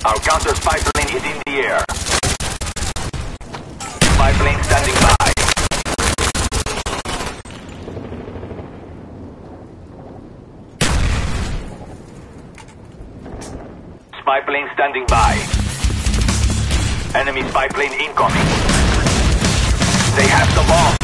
Our counter spy plane is in the air. Spy plane standing by. Spy plane standing by. Enemy spy plane incoming. They have the bomb.